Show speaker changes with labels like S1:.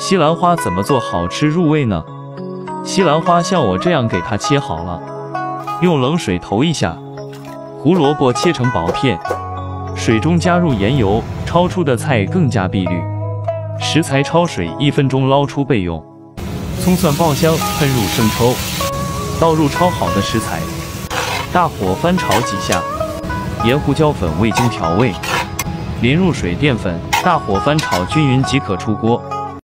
S1: 西兰花怎么做好吃入味呢？西兰花像我这样给它切好了，用冷水投一下。胡萝卜切成薄片，水中加入盐油，焯出的菜更加碧绿。食材焯水1分钟捞出备用。葱蒜爆香，喷入生抽，倒入焯好的食材，大火翻炒几下，盐胡椒粉味精调味，淋入水淀粉，大火翻炒均匀即可出锅。